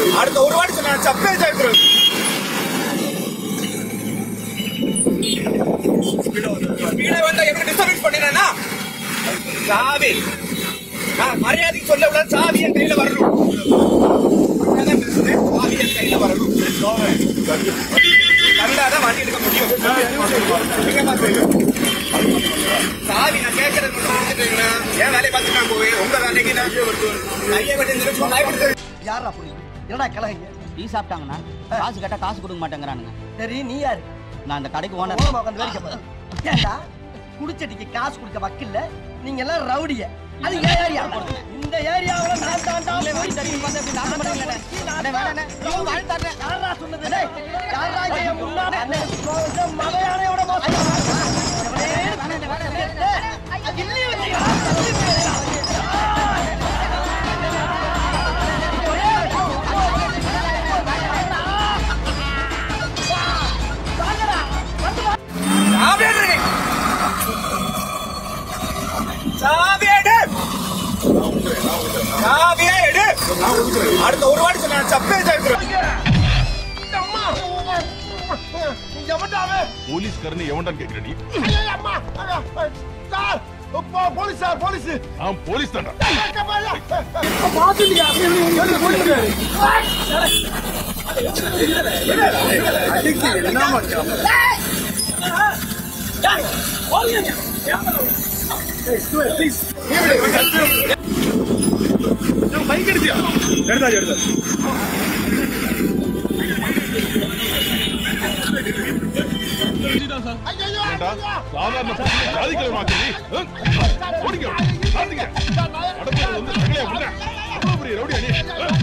அடுத்த ஒரு வாட்டி சொன்ன சப்பே ஜெயிக்கிறோம். வீட வந்தா எப்படி டிஸ்டர்பன்ஸ் பண்ணினா சாவி மரியாதைக்கு சொல்ல விட சாவி என் கையில வரணும். சாவி என் கையில வரணும். கண்டாதான் வண்டி எடுக்க முடியும். சாவி நான் கேட்கறது ஏன் வேலையை பார்த்து நான் போய் உங்க வேலைக்கு கையை வெட்டி யாரா புரியுது என்னடா கிளங்க டீ சாப்பிட்டாங்கண்ணா காசு கேட்டா காசு கொடுக்க மாட்டேங்கிறானுங்க. சரி நீ யாரு? நான் அந்த கடைக்கு ஓனர். உட்காந்து வேடிக்கை பாரு. ஏண்டா குடிச்சடிக்கு காசு கொடுக்க வக்கில்ல நீங்க எல்லாம் ரவுடிய. அது ஏரியா இந்த ஏரியாவுல நான் தாண்டா போய் தண்ணி வந்து அப்படி நாசம் பண்ணீங்களே. அட வேணானே நீ வாழ் தரேன். யாரா சொன்னது? டேய் யாரா இங்க முன்னாடி மலையானையோட மோசம். இல்ல இல்ல அடுத்த ஒரு வாட்டி சொன்ன சப்பே ஜெயிக்கிறோம். போலீஸ் கரணி எவன்டான்னு கேக்குற நீ? Police sir police. போலீஸ் தான்டா. பைக் எடுத்தியா? எடுத்தா சாதாரண ஜாதிகளை மாத்தி ஓடிங்க ரவுடியா நீ